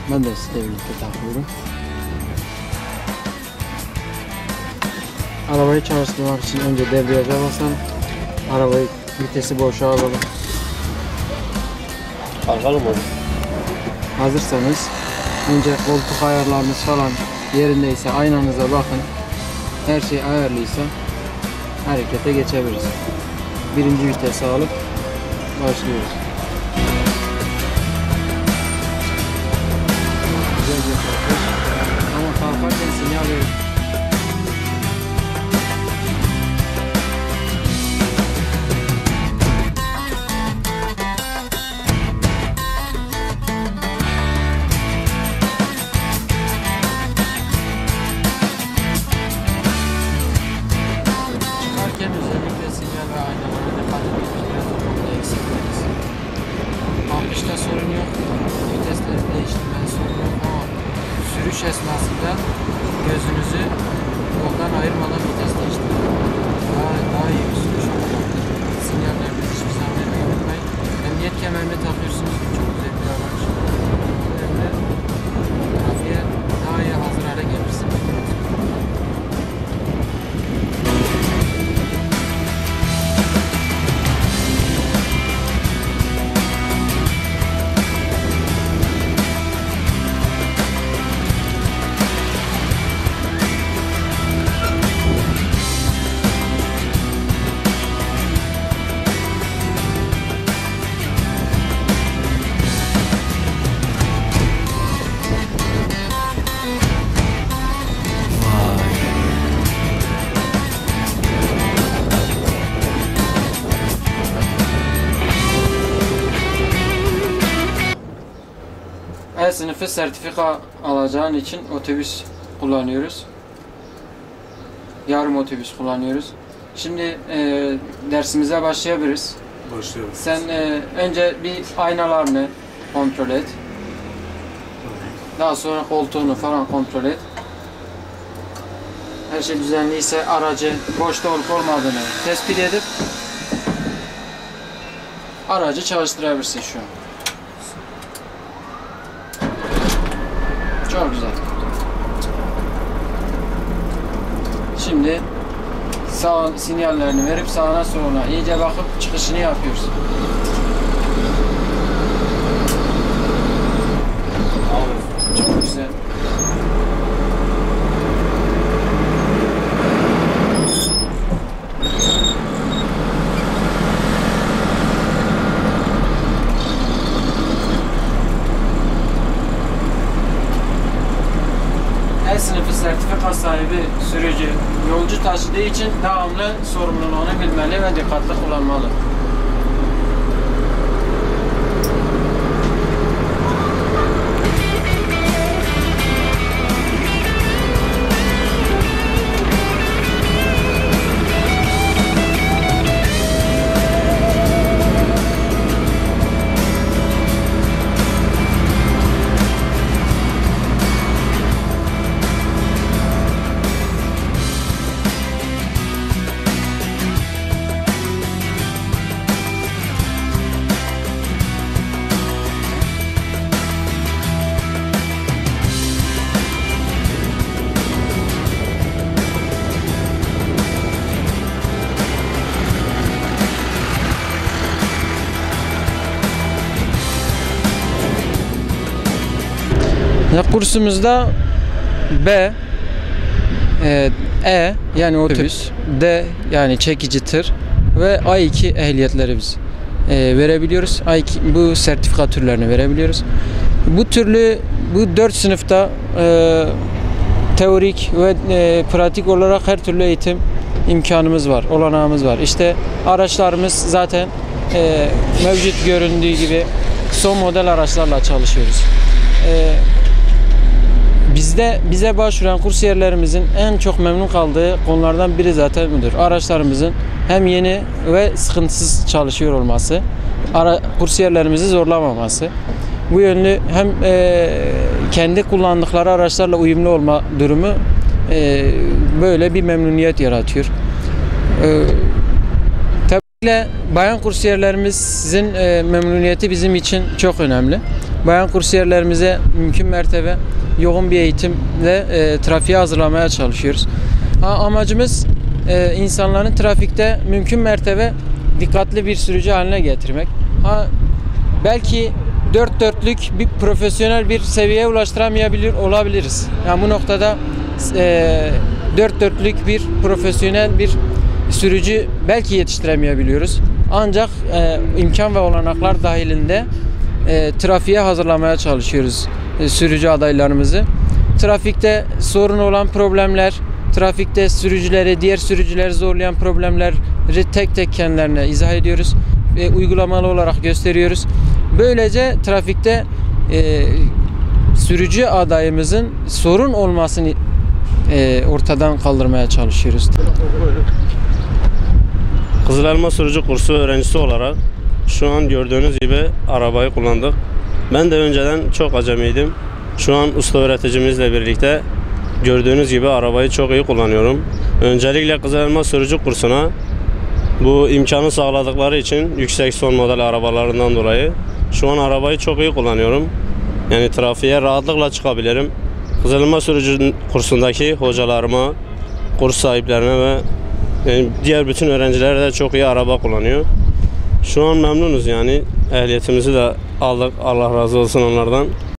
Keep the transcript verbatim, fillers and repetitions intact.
Ben de sizle birlikte takıyorum. Arabayı çalıştırmak için önce debriyaja basalım. Arabayı vitesi boşa alalım. Kalkalım mı? Hazırsanız önce koltuk ayarlarınız falan yerindeyse aynanıza bakın. Her şey ayarlıysa harekete geçebiliriz. Birinci vitesi alıp başlıyoruz. Güzelce kalkış. Ama kalkarken sinyal verin. Çıkarken özellikle sinyal ve aynalara dikkat etmemiz biraz o konuda eksikliyiz. Kalkışta sorun yok, vitesleri değiştirmenin sorun yok ama sürüş esnasında gözünüzü yoldan ayırmadan vites değiştirin. Daha, daha iyi bir sürüş olur. Sinyallerinizi hiçbir zaman vermeyi unutmayın. Emniyet kemerini takıyorsunuz, çok güzel bir araç. Böyle trafiğe daha iyi hazır hale gelirsiniz. E sınıfı sertifika alacağın için otobüs kullanıyoruz. Yarım otobüs kullanıyoruz. Şimdi e, dersimize başlayabiliriz. Başlayalım. Sen e, önce bir aynalarını kontrol et. Daha sonra koltuğunu falan kontrol et. Her şey düzenliyse aracı boşta olup olmadığını tespit edip aracı çalıştırabilirsin şu an. Çok güzel. Şimdi sağ sinyallerini verip sağına soluna iyice bakıp çıkışını yapıyoruz. Çok güzel. E sınıfı sertifika sahibi sürücü yolcu taşıdığı için devamlı sorumluluğunu bilmeli ve dikkatli kullanmalı. Ya kursumuzda B, e, E yani otobüs, D yani çekici tır ve A iki ehliyetleri biz e, verebiliyoruz. A iki, bu sertifika türlerini verebiliyoruz. Bu türlü bu dört sınıfta e, teorik ve e, pratik olarak her türlü eğitim imkanımız var, olanağımız var. İşte araçlarımız zaten e, mevcut göründüğü gibi son model araçlarla çalışıyoruz. E, Bizde bize başvuran kursiyerlerimizin en çok memnun kaldığı konulardan biri zaten budur. Araçlarımızın hem yeni ve sıkıntısız çalışıyor olması, ara, kursiyerlerimizi zorlamaması. Bu yönlü hem e, kendi kullandıkları araçlarla uyumlu olma durumu e, böyle bir memnuniyet yaratıyor. E, tabii ki bayan kursiyerlerimizin e, memnuniyeti bizim için çok önemli. bayan kursiyerlerimize mümkün mertebe yoğun bir eğitimle e, trafiğe hazırlamaya çalışıyoruz. Ha, amacımız e, insanların trafikte mümkün mertebe dikkatli bir sürücü haline getirmek. Ha, belki dört dörtlük bir profesyonel bir seviyeye ulaştıramayabilir olabiliriz. Yani bu noktada e, dört dörtlük bir profesyonel bir sürücü belki yetiştiremeyebiliyoruz. Ancak e, imkan ve olanaklar dahilinde e, trafiğe hazırlamaya çalışıyoruz e, sürücü adaylarımızı. Trafikte sorun olan problemler, trafikte sürücüleri, diğer sürücüleri zorlayan problemleri tek tek kendilerine izah ediyoruz ve uygulamalı olarak gösteriyoruz. Böylece trafikte e, sürücü adayımızın sorun olmasını e, ortadan kaldırmaya çalışıyoruz. Kızılelma sürücü kursu öğrencisi olarak şu an gördüğünüz gibi arabayı kullandık. Ben de önceden çok acemiydim. Şu an usta öğreticimizle birlikte gördüğünüz gibi arabayı çok iyi kullanıyorum. Öncelikle Kızılelma sürücü kursuna bu imkanı sağladıkları için yüksek son model arabalarından dolayı şu an arabayı çok iyi kullanıyorum. Yani trafiğe rahatlıkla çıkabilirim. Kızılelma sürücü kursundaki hocalarıma, kurs sahiplerine ve yani diğer bütün öğrenciler de çok iyi araba kullanıyor. Şu an memnunuz yani. Ehliyetimizi de aldık. Allah razı olsun onlardan.